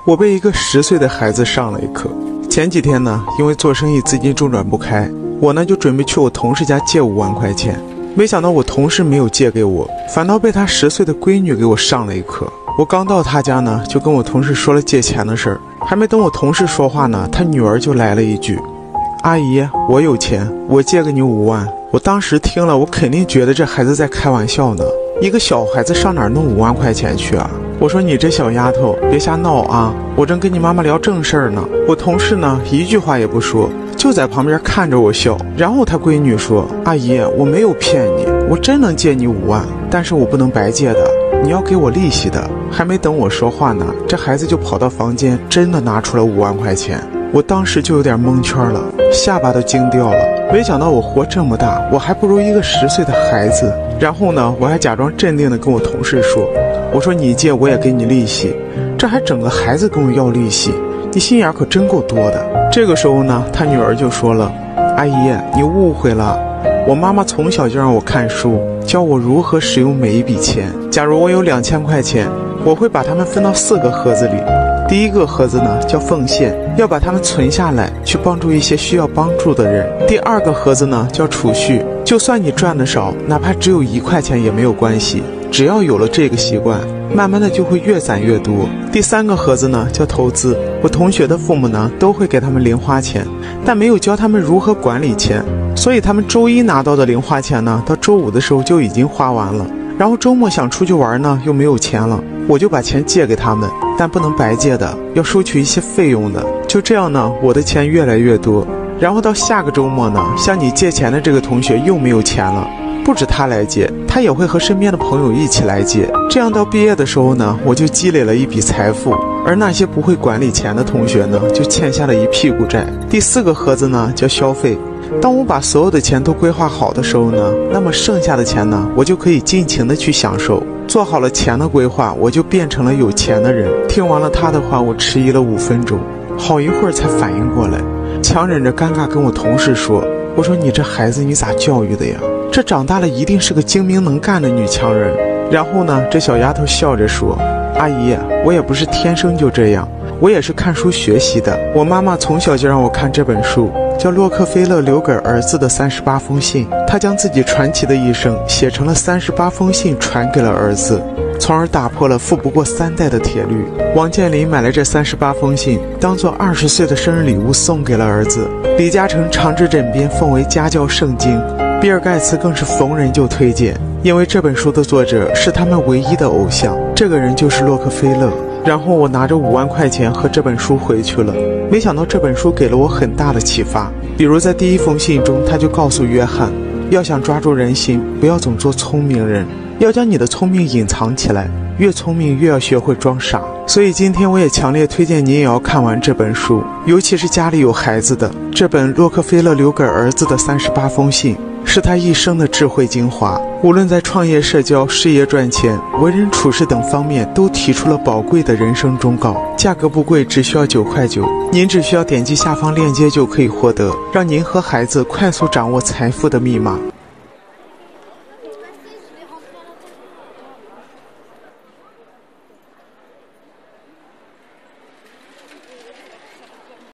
我被一个10岁的孩子上了一课。前几天呢，因为做生意资金周转不开，我呢就准备去我同事家借5万块钱，没想到我同事没有借给我，反倒被他10岁的闺女给我上了一课。我刚到他家呢，就跟我同事说了借钱的事儿，还没等我同事说话呢，他女儿就来了一句：“阿姨，我有钱，我借给你5万。”我当时听了，我肯定觉得这孩子在开玩笑呢，一个小孩子上哪儿弄5万块钱去啊？我说你这小丫头别瞎闹啊，我正跟你妈妈聊正事儿呢。我同事呢一句话也不说，就在旁边看着我笑。然后他闺女说：“阿姨，我没有骗你，我真能借你5万，但是我不能白借的，你要给我利息的。”还没等我说话呢，这孩子就跑到房间，真的拿出了5万块钱。我当时就有点蒙圈了，下巴都惊掉了。没想到我活这么大，我还不如一个10岁的孩子。然后呢，我还假装镇定的跟我同事说：“我说你借我也给你利息，这还整个孩子跟我要利息，你心眼可真够多的。”这个时候呢，他女儿就说了：“阿姨，你误会了，我妈妈从小就让我看书，教我如何使用每一笔钱。假如我有2000块钱，我会把它们分到4个盒子里。第一个盒子呢叫奉献，要把它们存下来，去帮助一些需要帮助的人。第2个盒子呢叫储蓄，就算你赚的少，哪怕只有1块钱也没有关系，只要有了这个习惯，慢慢的就会越攒越多。第3个盒子呢叫投资，我同学的父母呢都会给他们零花钱，但没有教他们如何管理钱，所以他们周一拿到的零花钱呢，到周5的时候就已经花完了。然后周末想出去玩呢，又没有钱了，我就把钱借给他们，但不能白借的，要收取一些费用的。就这样呢，我的钱越来越多。然后到下个周末呢，向你借钱的这个同学又没有钱了，不止他来借，他也会和身边的朋友一起来借。这样到毕业的时候呢，我就积累了一笔财富，而那些不会管理钱的同学呢，就欠下了一屁股债。第4个盒子呢叫消费，当我把所有的钱都规划好的时候呢，那么剩下的钱呢，我就可以尽情的去享受。做好了钱的规划，我就变成了有钱的人。听完了他的话，我迟疑了5分钟，好一会儿才反应过来，强忍着尴尬跟我同事说：“我说你这孩子你咋教育的呀？这长大了一定是个精明能干的女强人。”然后呢，这小丫头笑着说：“阿姨，我也不是天生就这样，我也是看书学习的。我妈妈从小就让我看这本书，叫洛克菲勒留给儿子的38封信。他将自己传奇的一生写成了38封信，传给了儿子，从而打破了富不过3代的铁律。王健林买了这38封信，当做20岁的生日礼物送给了儿子。李嘉诚常至枕边，奉为家教圣经。比尔盖茨更是逢人就推荐，因为这本书的作者是他们唯一的偶像，这个人就是洛克菲勒。然后我拿着5万块钱和这本书回去了，没想到这本书给了我很大的启发。比如在第1封信中，他就告诉约翰，要想抓住人心，不要总做聪明人，要将你的聪明隐藏起来，越聪明越要学会装傻。所以今天我也强烈推荐您也要看完这本书，尤其是家里有孩子的。这本洛克菲勒留给儿子的38封信是他一生的智慧精华，无论在创业、社交、事业、赚钱、为人处事等方面，都提出了宝贵的人生忠告。价格不贵，只需要9块9，您只需要点击下方链接就可以获得，让您和孩子快速掌握财富的密码。